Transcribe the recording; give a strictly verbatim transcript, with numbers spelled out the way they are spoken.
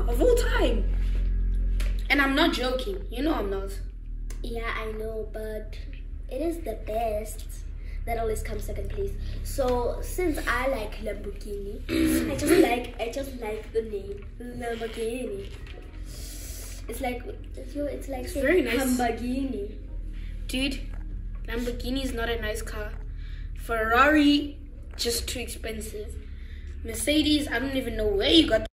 of all time. And I'm not joking. You know I'm not. Yeah, I know, but it is the best that always comes second place. So since I like Lamborghini, I just like I just like the name Lamborghini. It's like it's like it's very nice. Lamborghini. Dude, Lamborghini is not a nice car. Ferrari, just too expensive. Mercedes, I don't even know where you got